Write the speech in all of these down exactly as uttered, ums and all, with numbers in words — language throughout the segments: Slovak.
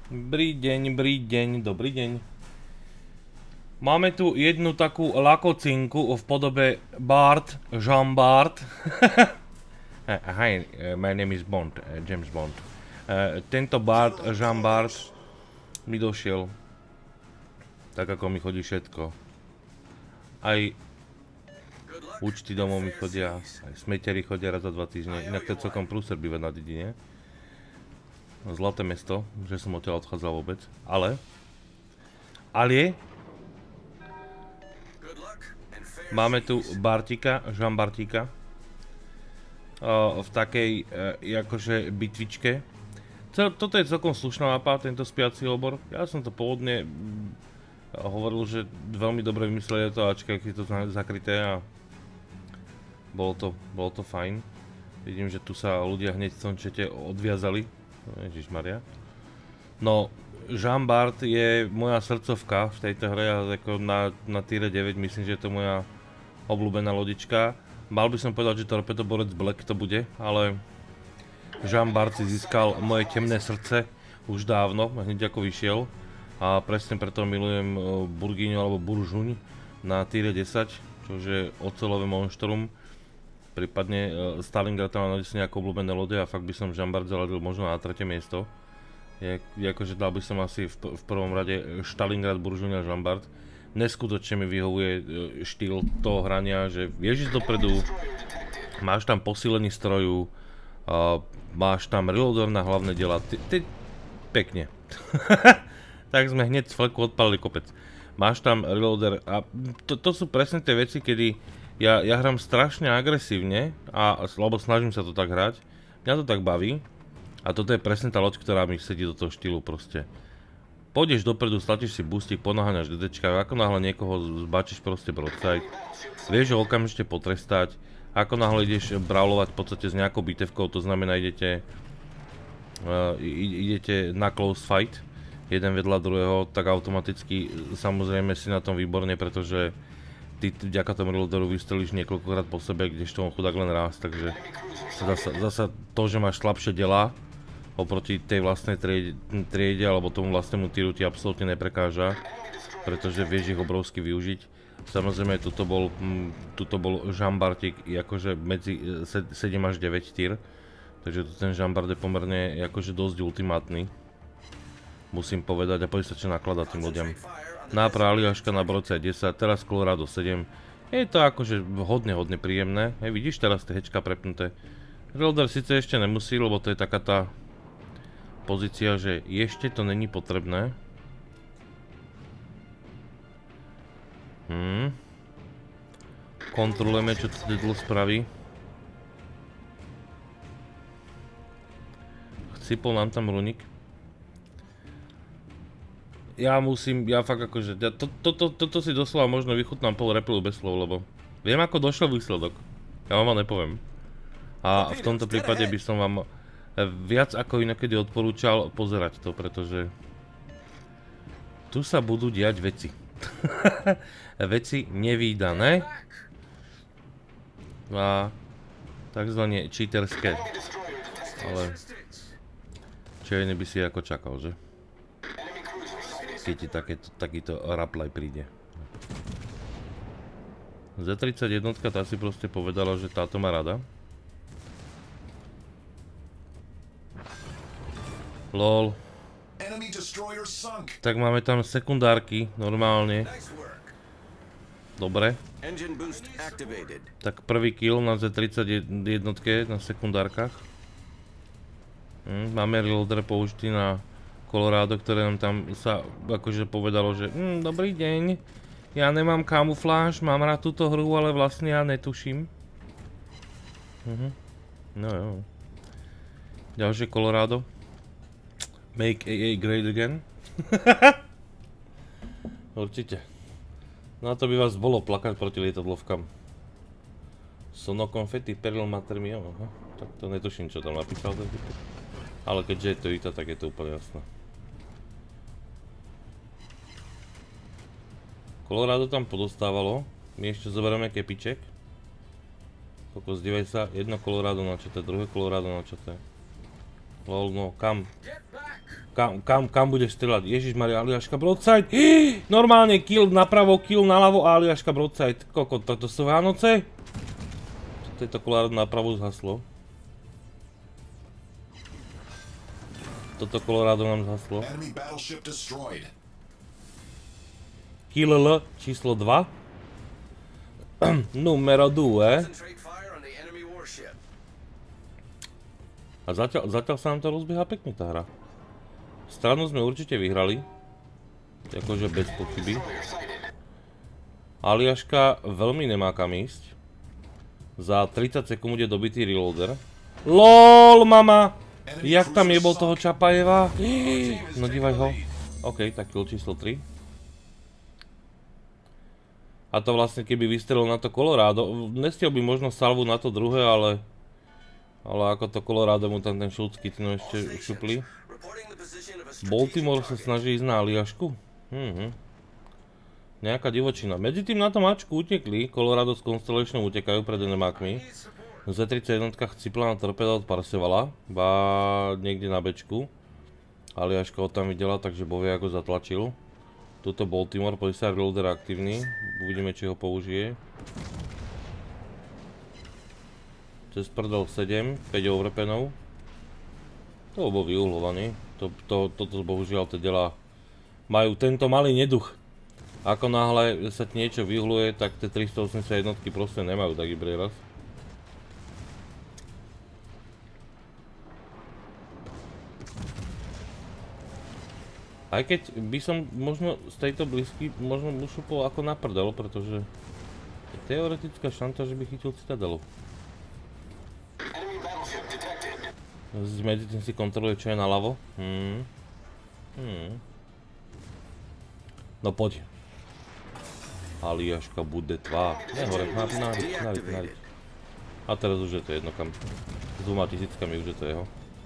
Dobrý deň, dobrý deň, dobrý deň. Máme tu jednu takú lakocinku v podobe Bart, Jean Bart. Hi, my name is Bond, James Bond. Tento Bart, Jean Bart mi došiel. Tak ako mi chodí všetko. Aj účty domov mi chodia, aj smetery chodia raz za dva týždne. Inak to je celkom prúser bývať na dedine. Zlaté mesto, že som odtiaľ odchádzal vôbec, ale ale máme tu Bartika, Jean Bartika v takej akože bitvičke. Toto je celkom slušná mapa, tento spiaci obor. Ja som to pôvodne hovoril, že veľmi dobre vymysleli to ačka, keď je to zakryté a bolo to, bolo to fajn. Vidím, že tu sa ľudia hneď v tom čete odviazali. Ježišmaria. No, Jean Bart je moja srdcovka v tejto hre a ako na, na tier deväť myslím, že je to moja obľúbená lodička. Mal by som povedať, že Torpedoborec Black to bude, ale Jean Bart si získal moje temné srdce už dávno, hneď ako vyšiel. A presne preto milujem Burgyňu alebo Buržuň na tier desať, čo je oceľové monštrum. Prípadne Stalingrad tam mám nejaké obľúbené lode a fakt by som Jean Bart zaladil možno na tretie miesto. Je, akože dal by som asi v, v prvom rade Stalingrad, Buržuň a Jean Bart. Neskutočne mi vyhovuje štýl toho hrania, že vieš ísť dopredu, máš tam posílení stroju, uh, máš tam reloader na hlavné diela, ty, ty pekne. Tak sme hneď z fleku odpalili kopec. Máš tam reloader a to, to sú presne tie veci, kedy Ja, ja hram strašne agresívne, a, lebo snažím sa to tak hrať. Mňa to tak baví. A toto je presne tá loď, ktorá mi sedí do toho štýlu proste. Pôjdeš dopredu, stlačíš si boostik, ponaháňaš DDčka, ako náhle niekoho zbačíš proste broadside. Vieš ho okamžite potrestať. Ako náhle ideš brawlovať v podstate s nejakou bitevkou, to znamená idete, uh, idete na close fight, jeden vedľa druhého, tak automaticky samozrejme si na tom výborne, pretože ty vďaka tomu reloaderu vystrelíš niekoľkokrát po sebe, kdežto on chudák len raz, takže zasa, zasa to, že máš slabšie delá oproti tej vlastnej triede, triede alebo tomu vlastnému týru ti absolútne neprekáža, pretože vieš ich obrovsky využiť. Samozrejme, tuto bol, tuto bol Jean Bartik akože medzi sedem až deväť týr, takže tu ten Jean Bart je pomerne akože dosť ultimátny, musím povedať, a poď sa čo nakladá tým ľuďom. Náprava Aliaška na Broce desať, teraz Colorado sedem. Je to akože hodne, hodne príjemné. Hej, vidíš teraz tie hečka prepnuté. Reloader síce ešte nemusí, lebo to je taká tá pozícia, že ešte to není potrebné. Hmm. Kontrolujeme, čo to Diddle spraví. Chcipol nám tam runik. Ja musím, ja fakt akože, ja to, to, to, toto si doslova možno vychutnám pol repliu bez slov, lebo viem ako došiel výsledok. Ja vám ho nepoviem. A v tomto prípade by som vám viac ako inokedy odporúčal pozerať to, pretože tu sa budú diať veci. Veci nevídané a takzvané cheaterské. Ale čo iné by si ako čakal, že? Keď ti takéto, takýto raplaj príde. zet tridsaťjeden tá si proste povedala, že táto má rada. Lol. Tak máme tam sekundárky, normálne. Dobre. Tak prvý kill na zet tridsaťjeden na sekundárkach. Hm, máme reloader použitý na Colorado, ktoré nám tam sa akože povedalo, že hm, dobrý deň, ja nemám kamufláž, mám rád túto hru, ale vlastne ja netuším. Mhm. No jo. Ďalšie Colorado. Make á á great again. Určite. No a to by vás bolo plakať proti lietadlovkám. Sono confetti peril mater mio. Aha. Tak to netuším, čo tam napísal. Ale keďže je to í té, tak je to úplne jasné. Colorado tam podostávalo. My ešte zoberieme kepiček. Kokos, divaj sa, jedno Colorado načaté, druhé Colorado načaté. Lol, no, kam? Kam, kam, kam budeš strieľať? Ježišmaria, Aliaška broadside. Normálne kill napravo, kill naľavo a Aliaška broadside. Koko, toto sú Vánoce? Toto kolorado napravo zhaslo. Toto kolorado nám zhaslo. Kill L číslo dva. Numero dve. A zatiaľ, zatiaľ sa nám to rozbieha pekne tá hra. Stranu sme určite vyhrali. Akože bez pochyby. Aliaška veľmi nemá kam ísť. Za tridsať sekúnd je dobitý reloader. LOL, mama! Jak tam jebol toho Čapajeva? No dívaj ho. OK, tak kill číslo tri. A to vlastne keby vystrelil na to Colorado. Nestiel by možno salvu na to druhé, ale... Ale ako to Colorado mu tam ten Schultz Kitino ešte šupli. Baltimore sa snaží ísť na Aliašku. Mhm. Nejaká divočina. Medzi tým na tom Ačku utekli. Colorado s Constellation utekajú pred enemákmi. zet tridsaťjeden chcipla na torpeda od Parsevala. Ba niekde na bečku. Aliaška ho tam videla, takže bovie ako zatlačil. Tuto Baltimore, poď sa reloader aktívny. Uvidíme, či ho použije. Cez prdel sedem, päť overpenov. To bol vyuhlovaný. To, to, toto bohužiaľ tie delá majú tento malý neduch. Ako náhle sa ti niečo vyuhluje, tak tie tristoosemdesiatjeden proste nemajú taký prieraz. Aj keď by som možno z tejto blízky možno ušupol ako na prdel, pretože je teoretická šanca, že by chytil Citadelu. Medzi tým si kontroluje, čo je naľavo. Hmm. Hmm. No poď. Aliaška bude tvá. Nehore, nariť, nariť, nariť. A teraz už je to jedno kam. S dvoma tisíckami už je to jeho.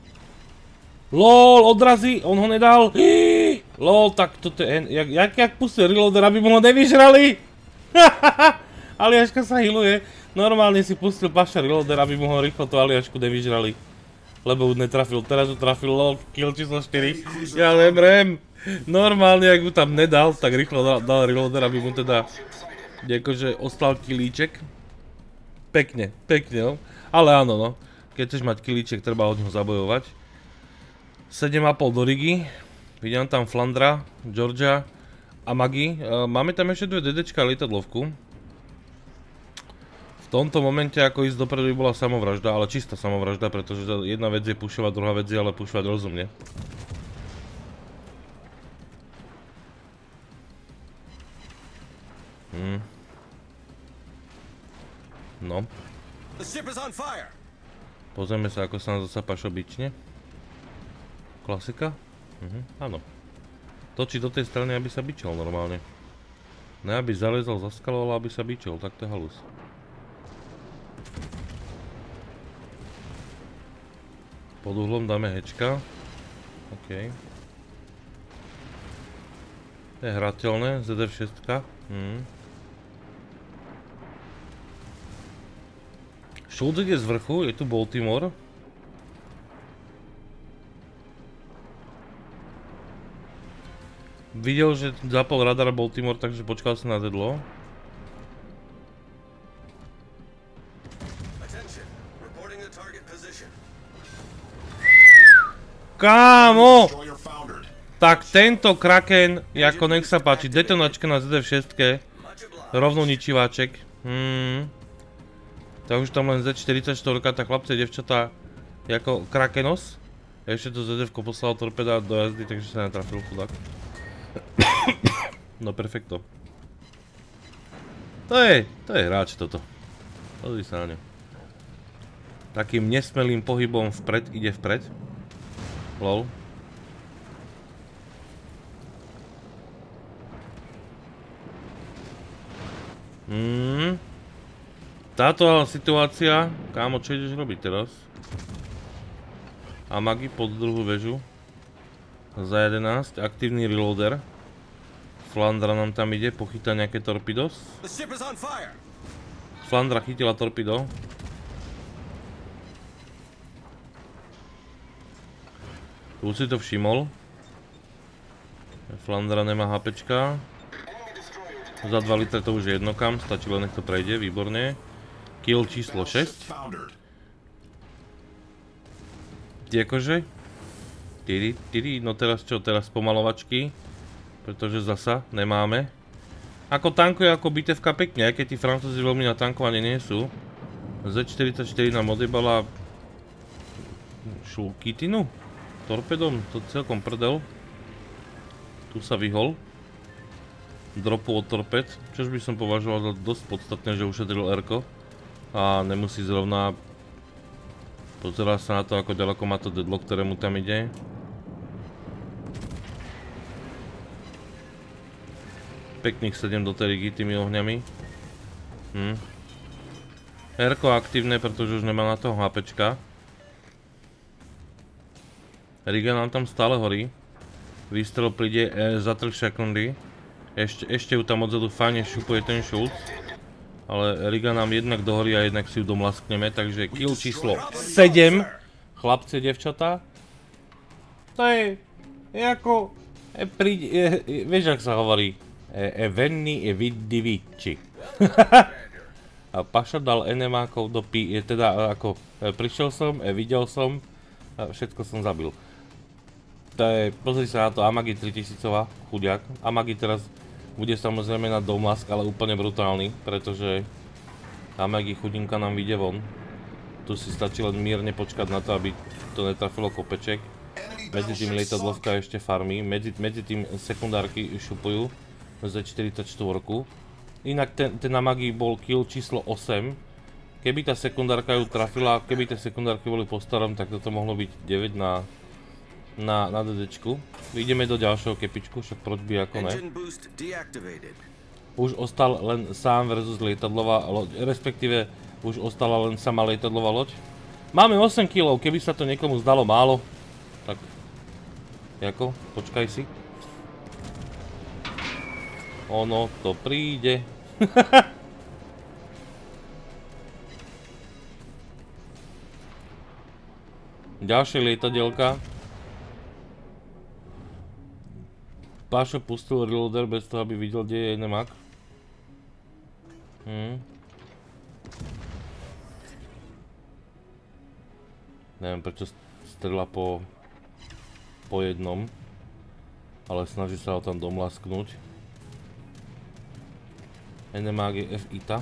LOL, odrazí, on ho nedal. LOL, tak toto je... Jak, jak, jak pustil reloader, aby mu ho nevyžrali? Aliaška sa healuje. Normálne si pustil paša reloader, aby mu ho rýchlo tú Aliašku nevyžrali. Lebo už netrafil, teraz ju trafil, lol, kill číslo štyri. Ja nemrem. Normálne, ak mu tam nedal, tak rýchlo dal, dal reloader, aby mu teda akože ostal killíček. Pekne, pekne, no. Ale áno, no. Keď chceš mať killíček, treba od neho zabojovať. sedem a pol do Rigi. Vidím tam Flandra, Georgia a Magi. Máme tam ešte dve DDčka a lietadlovku. V tomto momente ako ísť dopredu by bola samovražda, ale čistá samovražda, pretože jedna vec je pušovať, druhá vec je ale pušovať rozumne. Hmm. No. Pozrieme sa, ako sa nám zasa pašo bične. Klasika? Mhm, áno. Točí do tej strany, aby sa bičal normálne. Ne aby zalezal za skalu, ale aby sa bičal, tak to je halus. Pod uhlom dáme hečka. OK. To je hrateľné, zet ef šesť. Hmm. Schultz ide z vrchu, je tu Baltimore. Videl, že zapol radar Baltimore, takže počkal sa na dedlo. Kámo! Tak tento Kraken, ako nech sa páči, detonačka na zet ef šesť. Rovno ničiváček. Hmm. Tak už tam len zet štyridsaťštyri, tá chlapce, devčatá, ako Krakenos. Ešte to zet ef-ko poslal torpeda do jazdy, takže sa netrafil chudák. No perfekto. To je, to je hráč toto. Pozri sa na ňu. Takým nesmelým pohybom vpred, ide vpred. Lol. Hmm. Táto situácia, kámo, čo ideš robiť teraz? A Magi pod druhú väžu. Za jedenásť, aktívny reloader. Flandra nám tam ide, pochytá nejaké torpidos. Flandra chytila torpido. Tu si to všimol. Flandra nemá HPčka. Za dva litre to už je jedno kam, stačí len nech to prejde, výborne. Kill číslo šesť. Akože? Tyry, tyry, no teraz čo, teraz pomalovačky. Pretože zasa nemáme. Ako tankuje ako bitevka pekne, aj keď tí Francúzi veľmi na tankovanie nie sú. zet štyridsaťštyri nám odjebala šulkitinu torpedom, to celkom prdel. Tu sa vyhol dropu od torped, čož by som považoval za dosť podstatné, že ušetril R-ko a nemusí zrovna pozerať sa na to, ako ďaleko má to deadlock, ktorému tam ide. Pekných sedem do tej rigy tými ohňami. Hm. R-ko aktívne, pretože už nemá na toho HPčka. Riga nám tam stále horí. Výstrel príde e, za tri sekundy. Ešte, ešte ju tam odzadu fajne šupuje ten Schultz. Ale Riga nám jednak dohorí a jednak si ju domlaskneme. Takže kill číslo sedem. Chlapci, devčatá. To je... je ako... E, príde, e, e, vieš, ak sa hovorí. E, e venni e vidi vici. A Paša dal enemákov do pi... E, teda ako... E, prišiel som, e, videl som. A všetko som zabil. To je... Pozri sa na to, Amagi tritisícová. Chudiak. Amagi teraz... Bude samozrejme na domlask, ale úplne brutálny, pretože Amagi chudinka nám vyjde von. Tu si stačí len mierne počkať na to, aby to netrafilo kopeček. Medzi tým lietadlovka ešte farmy, medzi, medzi tým sekundárky šupujú zet štyridsaťštyri. Inak ten, ten Amagi bol kill číslo osem. Keby tá sekundárka ju trafila, keby tie sekundárky boli po starom, tak toto mohlo byť deväť na... na, na DDčku. Ideme do ďalšieho kepičku, však proč by ako ne. Už ostal len sám versus lietadlová loď, respektíve už ostala len sama lietadlová loď. Máme osem kilov, keby sa to niekomu zdalo málo, tak jako, počkaj si. Ono to príde. Ďalšie lietadielka. Pášo pustil reloader bez toho, aby videl, kde je enemak. Hm. Neviem, prečo strela po... po jednom. Ale snaží sa ho tam domlasknúť. Enemak je F I T A.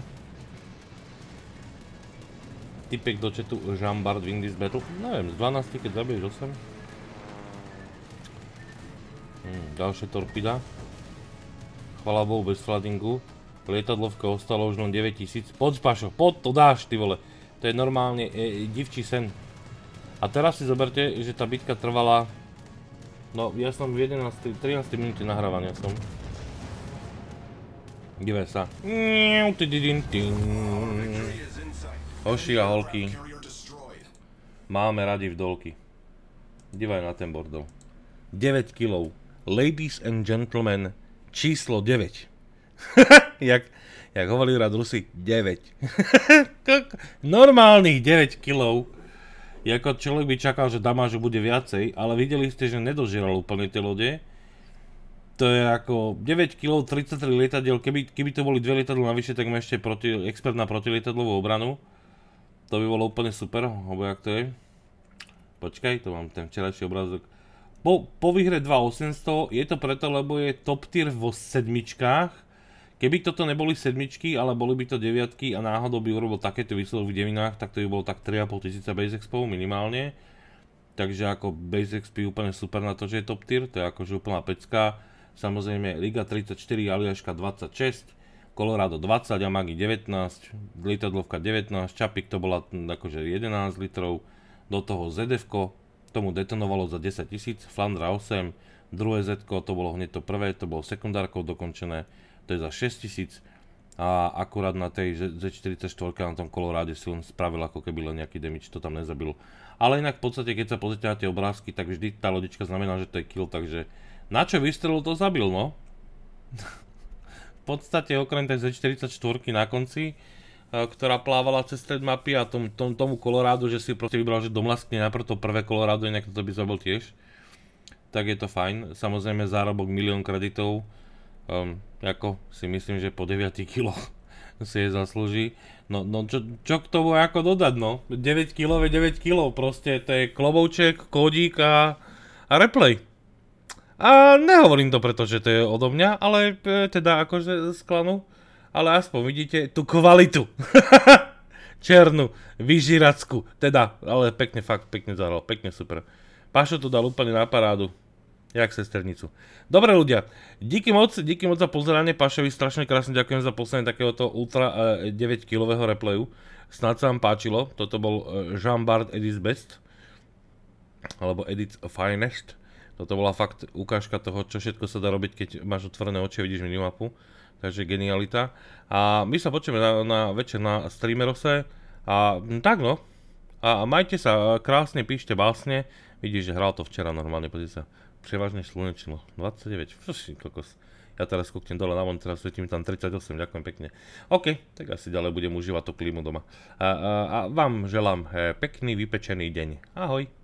Typek do chatu Jean-Bart win this battle. Neviem, z dvanástich, keď zabiješ osem. Hmm, ďalšia torpida. Chvala Bohu bez floodingu. Lietadlovka ostalo už len deväťtisíc. Poď, Pašo, poď, to dáš, ty vole. To je normálne e, divčí sen. A teraz si zoberte, že tá bitka trvala... No, ja som v jedenástej, trinástej minúte nahrávania som. Divaj sa. Hoši a holky. Máme radi vdolky. Divaj na ten bordel. deväť kilov. Ladies and gentlemen, číslo deväť. jak, jak hovorili rád Rusi, deväť. Normálnych deväť kilov. Jako človek by čakal, že damážu bude viacej, ale videli ste, že nedožieral úplne tie lode. To je ako deväť kilov, tridsaťtri lietadiel, keby, keby to boli dve lietadlo navyše, tak má ešte proti, expert na protilietadlovú obranu. To by bolo úplne super, lebo jak to je. Počkaj, to mám ten včerajší obrázok. Po, po výhre dva osemsto je to preto, lebo je top tier vo sedmičkách. Keby toto neboli sedmičky, ale boli by to deviatky a náhodou by urobil takéto výsledok v devinách, tak to by bolo tak tri a pol tisíca base expov minimálne. Takže ako base exp úplne super na to, že je top tier, to je akože úplná pecka. Samozrejme Riga tridsaťštyri, Aliaška dvadsaťšesť, Colorado dvadsať, Amagi devätnásť, lietadlovka devätnásť, Čapik to bola akože jedenásť litrov, do toho zet ef-ko, tomu detonovalo za desaťtisíc, Flandra osem, druhé zetko, to bolo hneď to prvé, to bolo sekundárkou dokončené, to je za šesťtisíc a akurát na tej zet štyridsaťštyri na tom Coloráde si len spravil ako keby len nejaký damage, to tam nezabil. Ale inak v podstate, keď sa pozrite na tie obrázky, tak vždy tá lodička znamená, že to je kill, takže na čo vystrelil, to zabil, no. V podstate okrem tej zet štyridsaťštyri na konci, ktorá plávala cez stred mapy a tom, tom, tomu Colorado, že si proste vybral, že domlaskne najprv to prvé Colorado, inak to by zabil tiež. tak je to fajn. Samozrejme zárobok milión kreditov, um, ako si myslím, že po deväť kiloch si je zaslúži. No, no čo, čo k tomu ako dodať, no? deväť kilov je deväť kilov, proste to je klobouček, kódík a, a replay. A nehovorím to preto, že to je odo mňa, ale e, teda akože z klanu, ale aspoň vidíte tú kvalitu. Černú, vyžíracku, teda, ale pekne, fakt, pekne zahral, pekne super. Pašo to dal úplne na parádu, jak sesternicu. Dobre ľudia, díky moc, díky moc za pozeranie, Pašovi strašne krásne ďakujem za poslanie takéhoto ultra deväť kilového replayu. Snad sa vám páčilo, toto bol Jean Bart Edit's Best, alebo Edit's Finest. Toto bola fakt ukážka toho, čo všetko sa dá robiť, keď máš otvorené oči a vidíš minimapu. Takže genialita. A my sa počujeme na, na večer na streamerose. A tak no. A majte sa krásne, píšte básne. Vidíš, že hral to včera normálne, pozri sa. Prevažne slunečilo. dvadsaťdeväť. Fši, kokos. Ja teraz kúknem dole na von, teraz svetím tam tridsaťosem, ďakujem pekne. OK, tak asi ďalej budem užívať tú klímu doma. A, a, a vám želám pekný, vypečený deň. Ahoj.